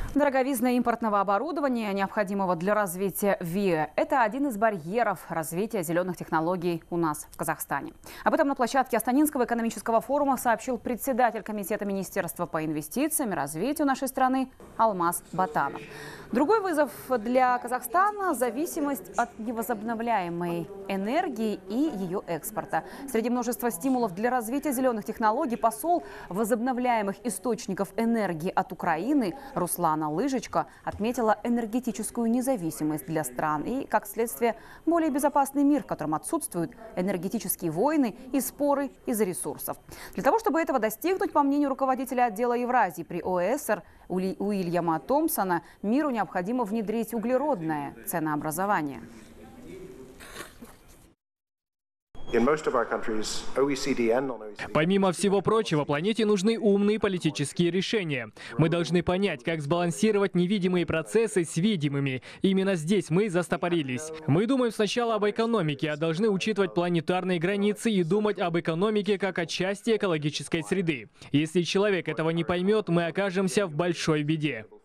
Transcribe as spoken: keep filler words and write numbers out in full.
Дороговизна импортного оборудования, необходимого для развития ВИА, это один из барьеров развития зеленых технологий у нас в Казахстане. Об этом на площадке Астанинского экономического форума сообщил председатель Комитета Министерства по инвестициям и развитию нашей страны Алмаз Батанов. Другой вызов для Казахстана – зависимость от невозобновляемой энергии и ее экспорта. Среди множества стимулов для развития зеленых технологий посол возобновляемых источников энергии от Украины Руслана Лыжечко отметила энергетическую независимость для стран и, как следствие, более безопасный мир, в котором отсутствуют энергетические войны и споры из-за ресурсов. Для того, чтобы этого достигнуть, по мнению руководителя отдела Евразии при ОЭСР Уильяма Томпсона, миру необходимо внедрить углеродное ценообразование. Помимо всего прочего, планете нужны умные политические решения. Мы должны понять, как сбалансировать невидимые процессы с видимыми. Именно здесь мы застопорились. Мы думаем сначала об экономике, а должны учитывать планетарные границы и думать об экономике как о части экологической среды. Если человек этого не поймет, мы окажемся в большой беде.